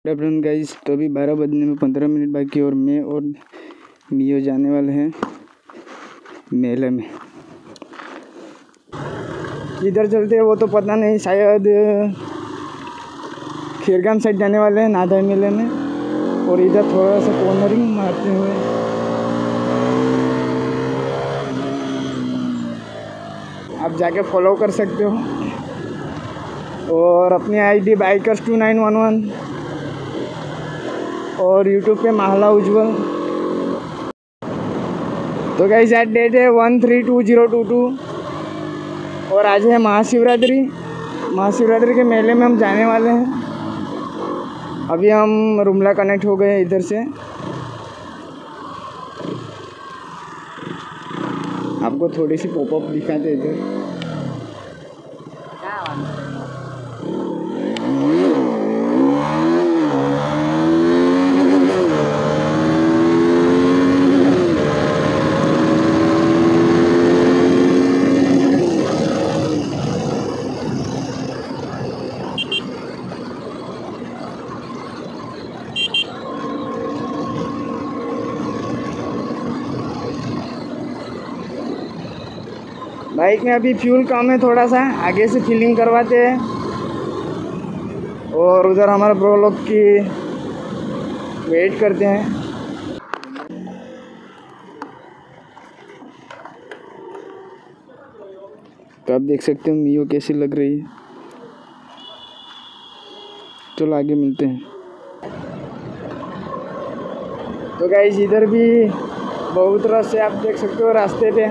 डबरन guys, तो अभी 12 बजने में 15 मिनट बाकी और मैं और मियो जाने वाले हैं मेले में। किधर चलते हैं वो तो पता नहीं, शायद खीरगाम साइड जाने वाले हैं नादा मेले में, और इधर थोड़ा सा कॉर्नरिंग मारते हुए आप जाके फॉलो कर सकते हो। और अपनी आईडी बाइकर्स2911 और यूट्यूब पे महला उज्जवल। तो गाइस आज डेट है 13/2022 और आज है महाशिवरात्रि। महाशिवरात्रि के मेले में हम जाने वाले हैं। अभी हम रुमला कनेक्ट हो गए इधर से। आपको थोड़ी सी पॉपअप दिखाते इधर। बाइक में अभी फ्यूल कम है, थोड़ा सा आगे से फिलिंग करवाते हैं। और उधर हमारे ब्रो लोग की वेट करते हैं। तो आप देख सकते हो मियो कैसी लग रही है। चलो आगे मिलते हैं। तो गाइस इधर भी बहुत रश है, आप देख सकते हो रास्ते पे।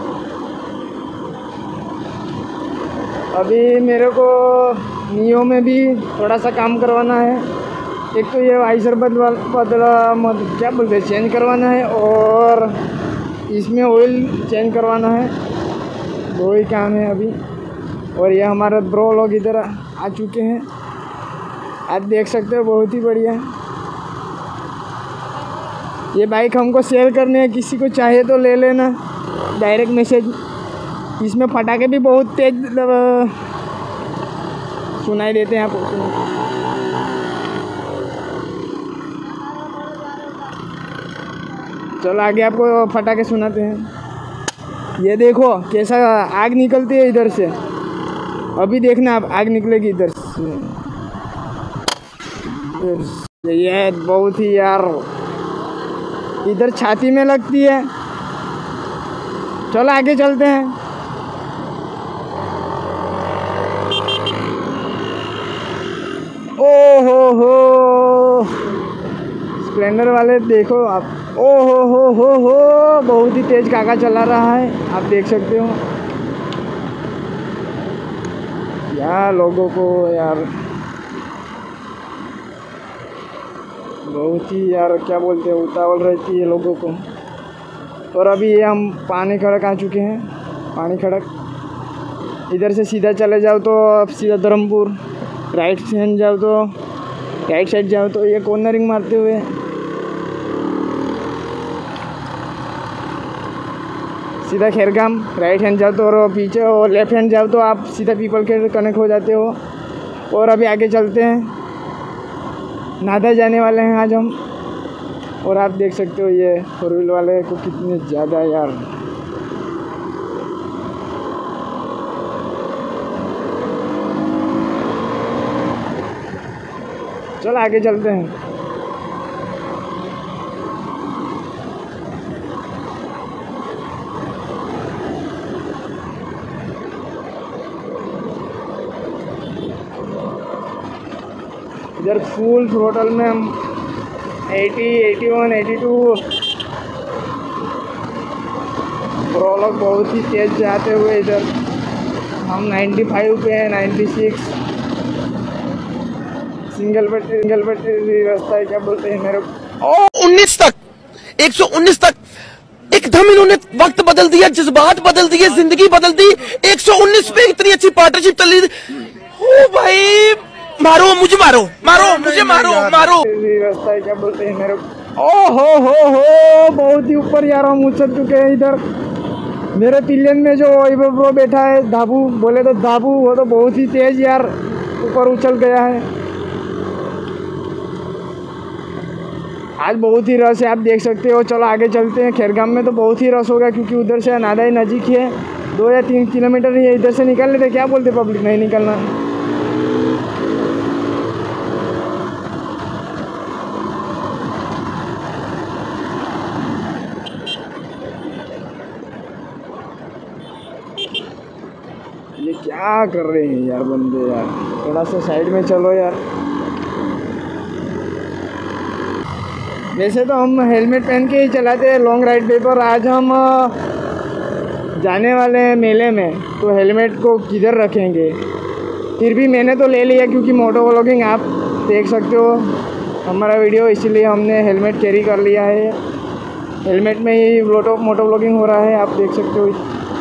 अभी मेरे को मियो में भी थोड़ा सा काम करवाना है। एक तो ये वाइजर क्या बोलते हैं, चेंज करवाना है, और इसमें ऑयल चेंज करवाना है। दो ही काम है अभी। और ये हमारे ब्रो लोग इधर आ चुके हैं, आप देख सकते हो, बहुत ही बढ़िया। ये बाइक हमको सेल करनी है, किसी को चाहे तो ले लेना, डायरेक्ट मैसेज। इसमें पटाखे भी बहुत तेज सुनाई देते हैं आपको। चलो आगे आपको पटाखे सुनाते हैं। ये देखो कैसा आग निकलती है इधर से। अभी देखना आप, आग निकलेगी इधर से। ये बहुत ही यार, इधर छाती में लगती है। चलो आगे चलते हैं। ओ हो स्प्लेंडर वाले देखो आप, ओ हो बहुत ही तेज काका चला रहा है, आप देख सकते हो। यार लोगों को यार बहुत ही यार क्या बोलते हैं, उतावल रहती है लोगों को। और अभी ये हम पानी खड़क आ चुके हैं। पानी खड़क इधर से सीधा चले जाओ तो अब सीधा धर्मपुर, राइट हैंड जाओ तो राइट साइड जाओ तो ये कॉर्नरिंग मारते हुए सीधा खैरगाम, राइट हैंड जाओ तो, और पीछे और लेफ्ट हैंड जाओ तो आप सीधा पीपल के कनेक्ट हो जाते हो। और अभी आगे चलते हैं, नादा जाने वाले हैं आज हम। और आप देख सकते हो ये 4 व्हील वाले को कितने ज़्यादा यार। चलो आगे चलते हैं। इधर फुल थ्रोटल में हम 80, 81, 82 प्रोलॉग बहुत ही तेज जाते हुए इधर हम 95 पे हैं, 96 सिंगल बैटरी रास्ता है, क्या बोलते हैं मेरे को, 19 तक 119 तक एकदम इन्होंने वक्त बदल दिया, जज्बात बदल दिए, जिंदगी बदल दी। 119 पे इतनी अच्छी पार्टनरशिप चल रही थी। ओ भाई मारो मुझे, मारो मुझे, मारो रास्ता है, क्या बोलते हैं मेरे को, हो बहुत ही ऊपर यार हम उछल चुके हैं। इधर मेरे पिलियन में जो ब्रो बैठा है धाबू, बोले तो धाबू, वो तो बहुत ही तेज यार ऊपर उछल गया है। आज बहुत ही रश है, आप देख सकते हो। चलो आगे चलते हैं। खैरगाम में तो बहुत ही रश होगा क्योंकि उधर से नादाई नज़दीक है, 2 या 3 किलोमीटर ही है। इधर से निकल लेते, क्या बोलते पब्लिक, नहीं निकलना। ये क्या कर रहे हैं यार बंदे, यार थोड़ा सा साइड में चलो यार। वैसे तो हम हेलमेट पहन के ही चलाते हैं लॉन्ग राइड पे, पर आज हम जाने वाले हैं मेले में, तो हेलमेट को किधर रखेंगे। फिर भी मैंने तो ले लिया क्योंकि मोटो व्लॉगिंग आप देख सकते हो हमारा वीडियो, इसीलिए हमने हेलमेट कैरी कर लिया है। हेलमेट में ही मोटो व्लॉगिंग हो रहा है, आप देख सकते हो।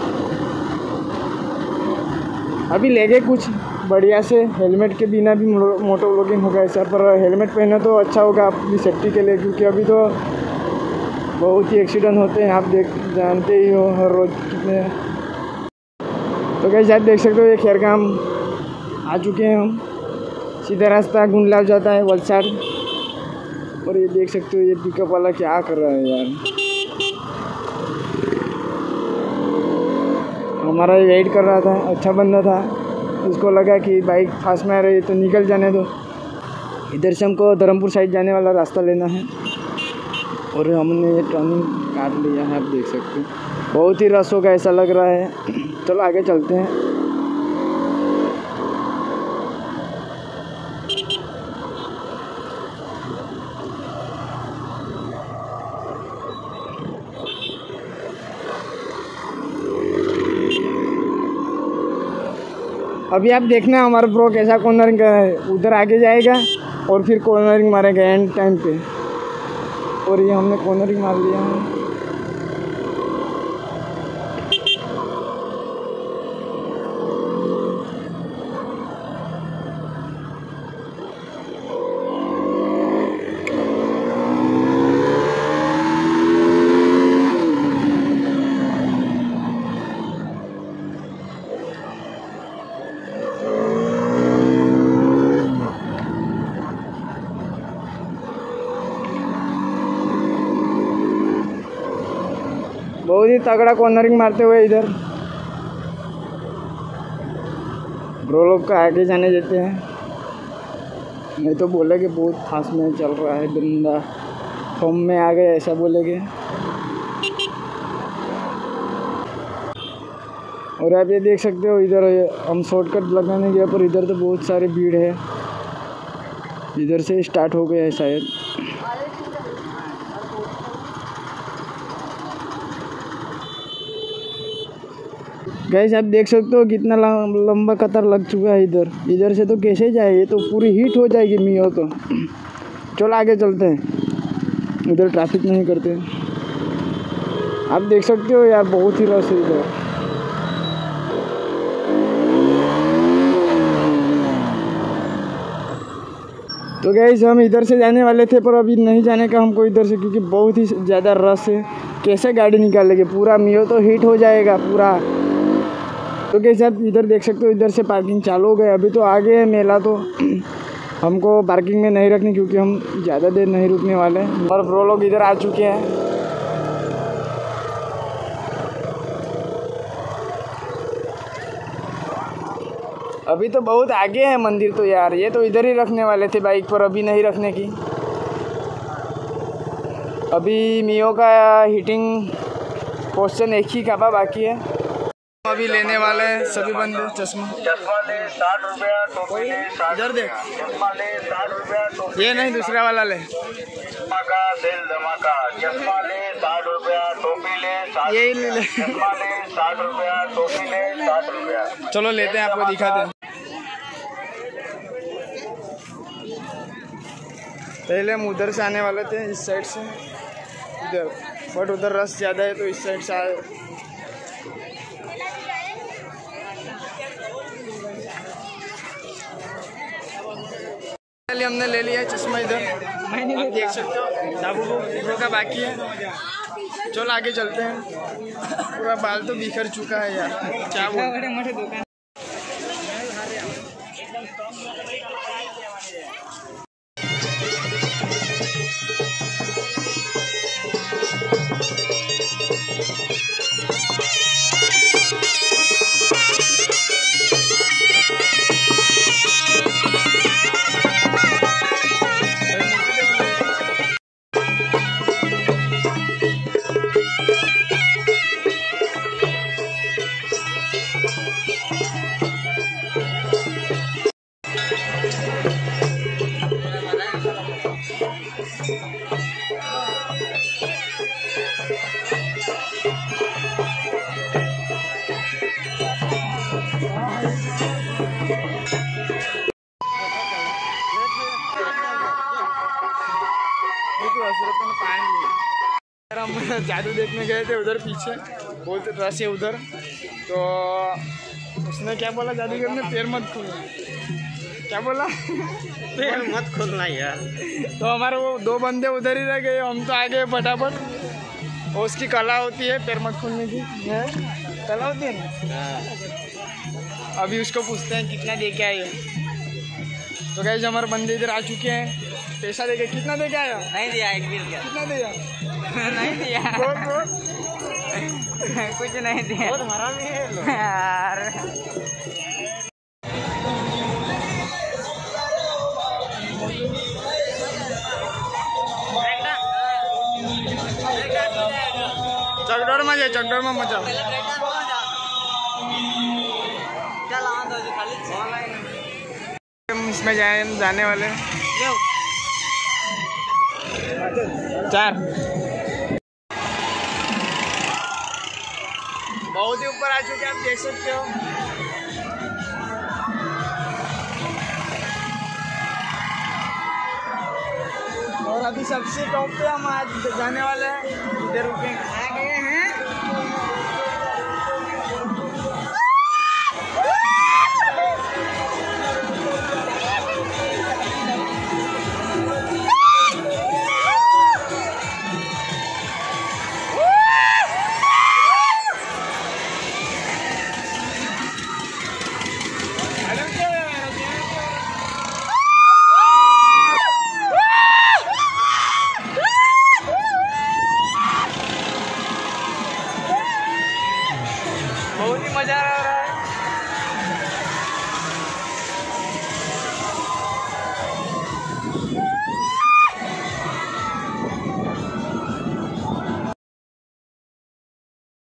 अभी ले गए कुछ बढ़िया से, हेलमेट के बिना भी मोटो व्लॉगिंग होगा ऐसा, पर हेलमेट पहने तो अच्छा होगा अपनी सेफ्टी के लिए, क्योंकि अभी तो बहुत ही एक्सीडेंट होते हैं, आप जानते ही हो हर रोज़ कितने। तो गाइस आप देख सकते हो ये खैरगाम आ चुके हैं हम। सीधा रास्ता गुंडलाव जाता है वलसाड। और ये देख सकते हो ये पिकअप वाला क्या कर रहा है यार, हमारा वेट कर रहा था। अच्छा बंदा था, उसको लगा कि बाइक फास्ट में आ रही है तो निकल जाने दो। इधर से हमको धर्मपुर साइड जाने वाला रास्ता लेना है और हमने ये टर्निंग काट लिया है, आप देख सकते हो। बहुत ही रश होगा ऐसा लग रहा है। चलो आगे चलते हैं। अभी आप देखना हमारा ब्रो कैसा कॉर्नरिंग कर रहा है, उधर आगे जाएगा और फिर कॉर्नरिंग मारेगा एंड टाइम पे। और ये हमने कॉर्नरिंग मार लिया है। बहुत ही तगड़ा कॉर्नरिंग मारते हुए इधर ब्रो लोग का आगे जाने देते हैं, नहीं तो बोलेगे बहुत फास्ट में चल रहा है बंदा, फॉर्म में आ गए ऐसा बोलेगे। और आप ये देख सकते हो इधर हम शॉर्टकट लगाने गए पर इधर तो बहुत सारी भीड़ है। इधर से स्टार्ट हो गया है शायद। गाइस आप देख सकते हो कितना लंबा कतार लग चुका है इधर से तो कैसे जाए, ये तो पूरी हीट हो जाएगी मियो तो। चलो आगे चलते हैं, इधर ट्रैफिक नहीं करते। आप देख सकते हो यार बहुत ही रश है इधर। तो गाइस हम इधर से जाने वाले थे पर अभी नहीं जाने का हमको इधर से, क्योंकि बहुत ही ज़्यादा रश है। कैसे गाड़ी निकालेंगे, पूरा मियो तो हीट हो जाएगा पूरा। तो कैसे आप इधर देख सकते हो इधर से पार्किंग चालू हो गई। अभी तो आगे है मेला, तो हमको पार्किंग में नहीं रखनी क्योंकि हम ज़्यादा देर नहीं रुकने वाले। और ब्रो लोग इधर आ चुके हैं। अभी तो बहुत आगे है मंदिर तो यार, ये तो इधर ही रखने वाले थे बाइक पर, अभी नहीं रखने की। अभी मियो का हीटिंग क्वेश्चन एक ही काबा बाकी है। अभी लेने वाले हैं सभी बंदे चश्मा। ले 60 रुपया, टोपी ले 60 इधर देख, चश्मा ले 60 रुपया, टोपी ये नहीं दूसरा वाला ले। धमाका दिल धमाका, चश्मा ले 60 रुपया, टोपी ले 60 यही ले ले। चश्मा ले 60 रुपया, टोपी ले 60 रुपया। चलो लेते हैं, आपको दिखाते हैं। पहले हम उधर से आने वाले थे, इस साइड से इधर, बट उधर रश ज़्यादा है तो इस साइड से आए। हमने ले लिया चश्मा इधर, आप देख सकते हो। दाबू ब्रो का बाकी है। चलो आगे चलते हैं। पूरा बाल तो बिखर चुका है यार, क्या बोल। रुपये पानी लिए। हम जादू देखने गए थे उधर पीछे, बहुत रश है उधर। तो उसने क्या बोला जादूगर ने, पैर मत खोलना। क्या बोला? पैर मत खोलना यार। तो हमारे वो 2 बंदे उधर ही रह गए, हम तो आ गए फटाफट। वो उसकी कला होती है पैर मत खोलने की, कला होती है ना। अभी उसको पूछते हैं कितना दे के आए। तो गाइस हमारे बंदे इधर आ चुके हैं, पैसा दे के। कितना दे के आया? नहीं दिया, 1 बिल का। कितना दिया? नहीं दिया। बोल। कुछ नहीं दिया। बहुत हरामी है यार। चकडोर में जाए, चकडोर में मचा। इसमें जाने वाले 4। बहुत ही ऊपर आ चुके हैं, आप देख सकते हो। और अभी सबसे टॉप पे हम आज जाने वाले हैं, इधर रुके आ गए हैं। बहुत ही मजा आ रहा है।